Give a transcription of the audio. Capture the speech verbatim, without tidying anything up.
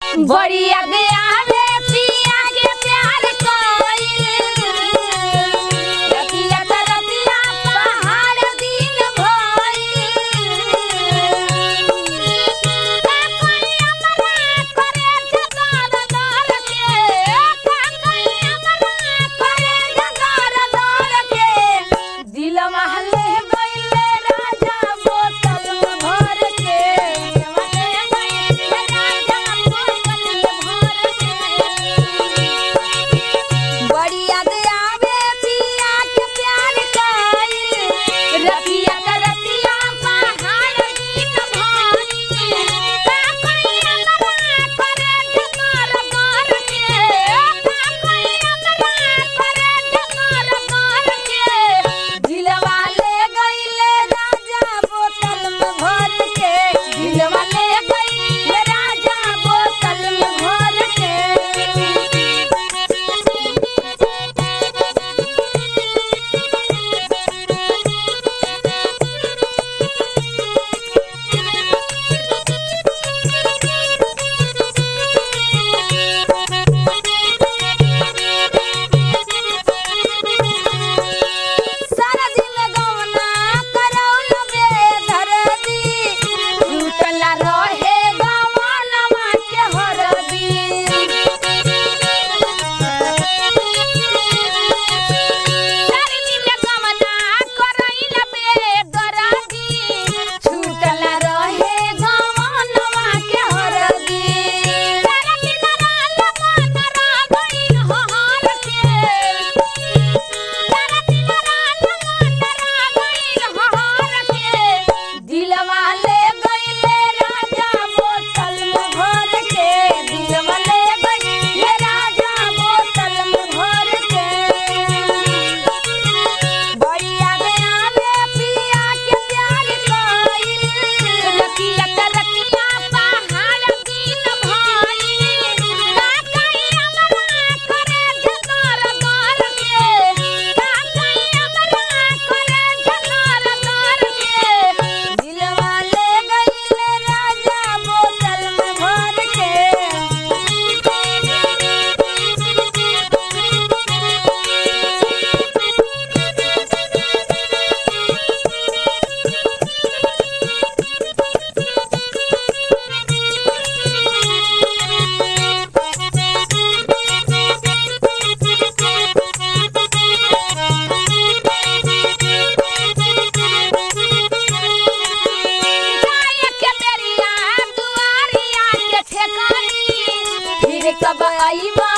बढ़िया गया रे पिया के प्यार कोइल रतिया तरतिया पहाड़ दिन भइल का कोई हमरा करे जगार दर के का कोई हमरा करे जगार दर के दिलवा ले गइले राजा बोतल भर के बढ़िया दया में पिया के प्यार कोइल रतिया तरतिया पहाड़ दिन भइल का कोई हमरा करे जगार दर के का कोई हमरा करे जगार दर के दिलवा ले गइले राजा बोतल में भर के दिलवा ले गइले राजा बोतल में भर के सारा दिन गवना करौल बेदर्दी टूटल रहे गवनवा के हरदी सारा दिन गवना करौल बेदर्दी टूटल रहे गवनवा के हरदी सारा दिन राल मन रागइल हहर के सारा दिन राल मन रागइल हहर के दिलवा ले गइले राजा बोतल में भर के दिलवा ले गइले राजा बोतल में भर के बढ़िया गया में पिया के प्यार कोइल रतिया तरतिया पहाड़ दिन भइल का कोई हमरा करे जगार दर के का कोई हमरा करे जगार दर के दिलवा ले गइले राजा बोतल में भर के जाए के बेरिया दुआरिया के ठेकानी फिर कब आईबा